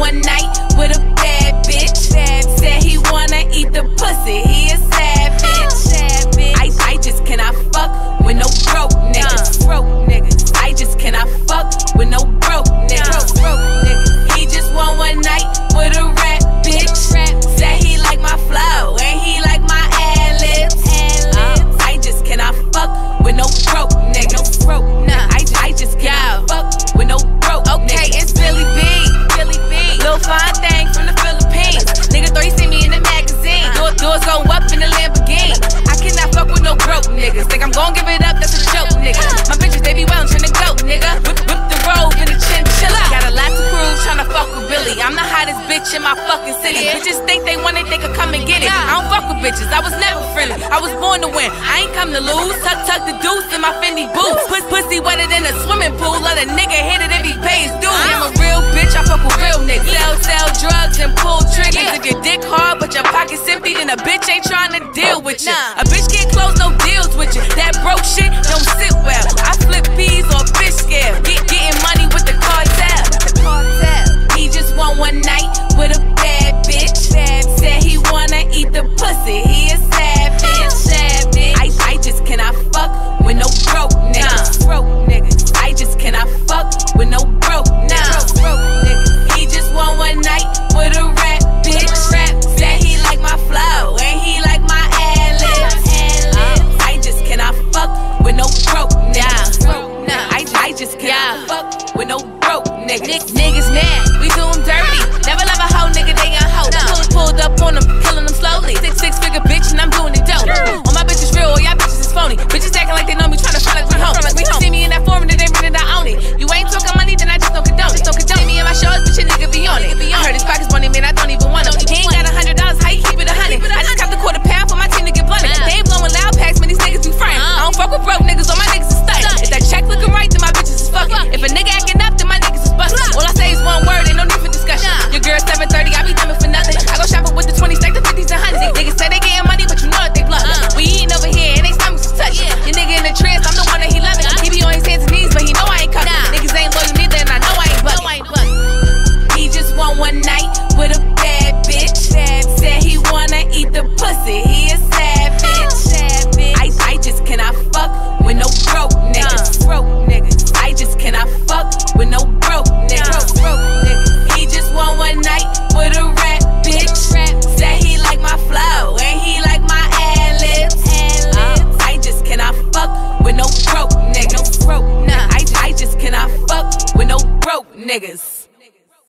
one night with a bad bitch. Said he wanna eat the pussy, he a savage. I just cannot fuck with no broke niggas. I just cannot fuck with no broke niggas. He just want one night with a rap bitch. Said he like my flow and he like my ad-libs. I just cannot fuck with no broke niggas. I just cannot fuck with no broke niggas. Okay, it's Billy B. Lil' fine thing from the Philippines. Nigga thought he see me in the magazine. Doors go up in the Lamborghini. I cannot fuck with no broke niggas. Think I'm gon' give it up, that's a joke, nigga. My bitches, they be well tryna go, nigga. Whip the robe in the chinchilla. Got a lot to prove, tryna fuck with Billy. I'm the hottest bitch in my fucking city. Bitches think they want it, they could come and get it. I don't fuck with bitches, I was never friendly. I was born to win, I ain't come to lose. Tuck the deuce in my Fendi boots. Pussy wetter than a swimming pool. Let a nigga hit it if he pays dues. I'm a real bitch, I fuck with real niggas. Sell drugs and pull triggers. If your dick hard but your pocket's empty, then a bitch ain't trying to deal with you. A bitch can't close no deals with you. That broke shit don't sit well. I flip peas or fish scale. Getting money with the cartel. He just want one night with a bad bitch. Said he wanna eat the pussy, he a savage. I just cannot fuck with no broke niggas. I just cannot fuck with no broke niggas. He just want one night with a rap bitch. Said he like my flow and he like my ad-libs. I just cannot fuck with no broke niggas. I just cannot fuck with no broke niggas. Niggas mad, we do them dirty. Never love a hoe nigga, they gon' hoe. Pulled up on them, killing them slowly. Six-figure bitch and I'm doing it dope. All my bitches real, all y'all bitches is phony. Bitches acting like they know me, tryna feel like we home. See me in that forum, then they read it, I own it. You ain't talking money, then I just don't condone it. See me in my shows, bitch, a nigga be on it. I heard his pockets money, man, I don't even want him. He ain't got $100, how you keep it 100? I just copped a quarter pound for my team to get blunted. They ain't blowing loud packs, man, these niggas be framed. I don't fuck with broke niggas, all my niggas is stuck. If that check looking right, then my bitches is fucking. If a nigga acting up, then my niggas is busted. All I say is one word, ain't no need for discussion. Your girl 730, I be dumbing for nothing. I go shopping with the 20, stack the 50s and 100s. Niggas say they getting money, but you know that they bluff. We eating over here and they stomachs is touching. Your nigga in the trance, I'm the one that he loving. He be on his hands and knees, but he know I ain't coming. Niggas ain't loyal neither, and I know I ain't bugging. He just want one night with a bad bitch. Said he wanna eat the pussy, he a savage. I just cannot fuck with no broke niggas. I just cannot fuck with no broke niggas. He just want one night with a rap bitch. Said he like my flow and he like my ad-libs. I just cannot fuck with no broke niggas. I just cannot fuck with no broke niggas.